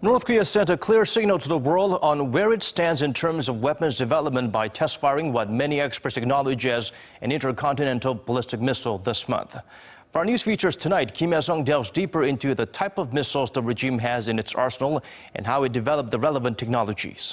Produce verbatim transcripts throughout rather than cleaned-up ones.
North Korea sent a clear signal to the world on where it stands in terms of weapons development by test firing what many experts acknowledge as an intercontinental ballistic missile this month. For our news features tonight, Kim Hyesung delves deeper into the type of missiles the regime has in its arsenal and how it developed the relevant technologies.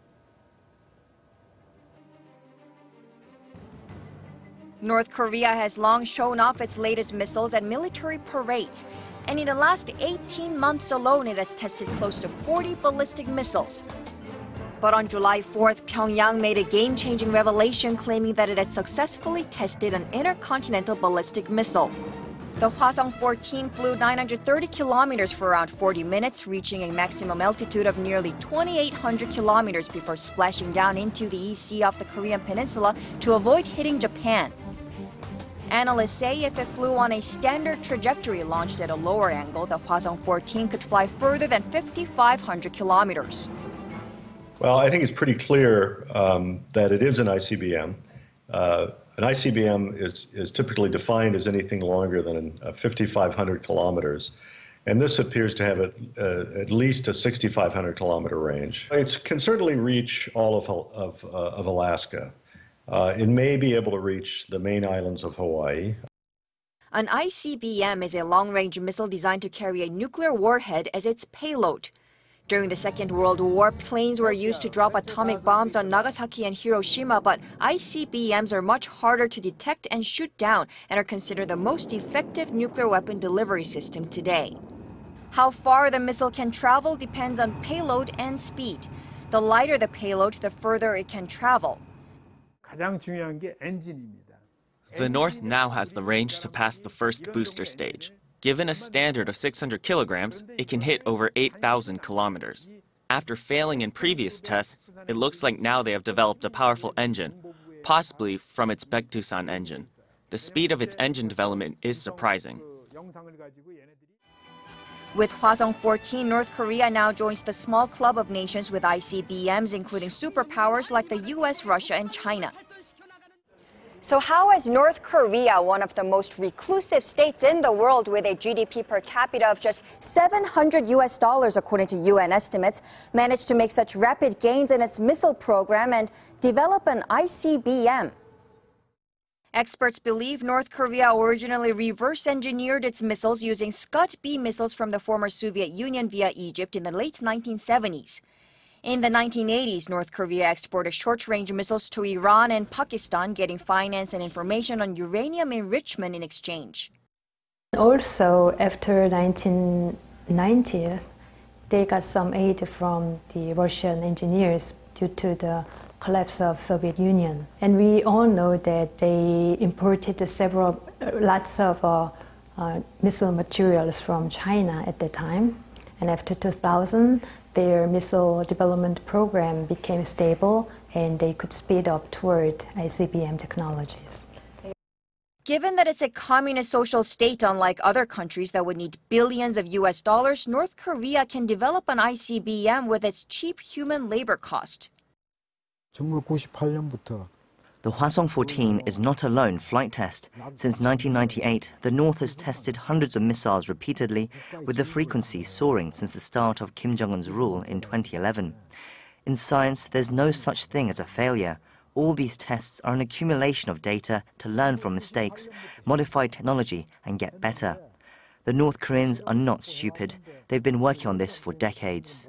North Korea has long shown off its latest missiles at military parades. And in the last eighteen months alone, it has tested close to forty ballistic missiles. But on July fourth, Pyongyang made a game-changing revelation claiming that it had successfully tested an intercontinental ballistic missile. The Hwasong fourteen flew nine hundred thirty kilometers for around forty minutes, reaching a maximum altitude of nearly twenty-eight hundred kilometers before splashing down into the East Sea off the Korean Peninsula to avoid hitting Japan. Analysts say if it flew on a standard trajectory launched at a lower angle, the Hwasong fourteen could fly further than fifty-five hundred kilometers. Well, I think it's pretty clear um, that it is an I C B M. Uh, an I C B M is, is typically defined as anything longer than uh, fifty-five hundred kilometers. And this appears to have a, uh, at least a sixty-five hundred kilometer range. It can certainly reach all of, of, uh, of Alaska. Uh, it may be able to reach the main islands of Hawaii. An I C B M is a long-range missile designed to carry a nuclear warhead as its payload. During the Second World War, planes were used to drop atomic bombs on Nagasaki and Hiroshima, but I C B Ms are much harder to detect and shoot down and are considered the most effective nuclear weapon delivery system today. How far the missile can travel depends on payload and speed. The lighter the payload, the further it can travel. The North now has the range to pass the first booster stage. Given a standard of six hundred kilograms, it can hit over eight thousand kilometers. After failing in previous tests, it looks like now they have developed a powerful engine, possibly from its Baekdusan engine. The speed of its engine development is surprising. With Hwasong fourteen, North Korea now joins the small club of nations with I C B Ms, including superpowers like the U S, Russia, and China. So how is North Korea, one of the most reclusive states in the world with a G D P per capita of just seven hundred U S dollars according to U N estimates, managed to make such rapid gains in its missile program and develop an I C B M? Experts believe North Korea originally reverse-engineered its missiles using Scud B missiles from the former Soviet Union via Egypt in the late nineteen seventies. In the nineteen eighties, North Korea exported short-range missiles to Iran and Pakistan, getting finance and information on uranium enrichment in exchange. Also, after nineteen nineties, they got some aid from the Russian engineers due to the collapse of Soviet Union. And we all know that they imported several, lots of uh, uh, missile materials from China at the time. And after two thousand, their missile development program became stable and they could speed up toward I C B M technologies. Given that it's a communist social state unlike other countries that would need billions of U S dollars, North Korea can develop an I C B M with its cheap human labor cost. The Hwasong fourteen is not a lone flight test. Since nineteen ninety-eight, the North has tested hundreds of missiles repeatedly, with the frequency soaring since the start of Kim Jong-un's rule in twenty eleven. In science, there's no such thing as a failure. All these tests are an accumulation of data to learn from mistakes, modify technology, and get better. The North Koreans are not stupid. They've been working on this for decades.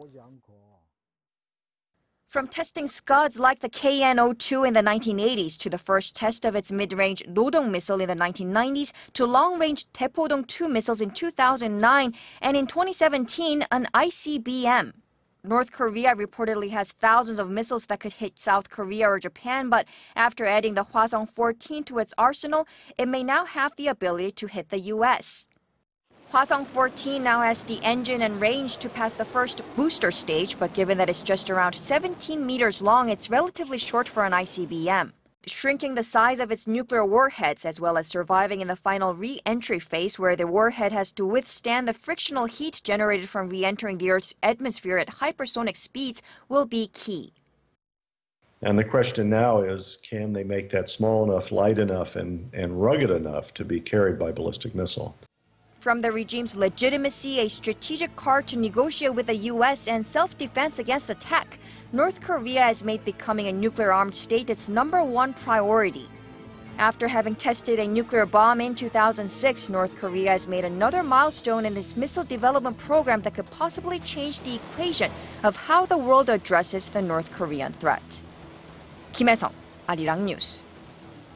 From testing Scuds like the K N zero two in the nineteen eighties to the first test of its mid-range Rodong missile in the nineteen nineties to long-range Taepodong two missiles in two thousand nine and in twenty seventeen an I C B M. North Korea reportedly has thousands of missiles that could hit South Korea or Japan, but after adding the Hwasong fourteen to its arsenal, it may now have the ability to hit the U S. Hwasong fourteen now has the engine and range to pass the first booster stage, but given that it's just around seventeen meters long, it's relatively short for an I C B M. Shrinking the size of its nuclear warheads, as well as surviving in the final re-entry phase where the warhead has to withstand the frictional heat generated from re-entering the Earth's atmosphere at hypersonic speeds, will be key. And the question now is, can they make that small enough, light enough, and, and rugged enough to be carried by ballistic missile? from the regime's legitimacy, a strategic card to negotiate with the U S, and self-defense against attack, North Korea has made becoming a nuclear-armed state its number one priority. After having tested a nuclear bomb in two thousand six, North Korea has made another milestone in its missile development program that could possibly change the equation of how the world addresses the North Korean threat. 김혜성, Arirang News.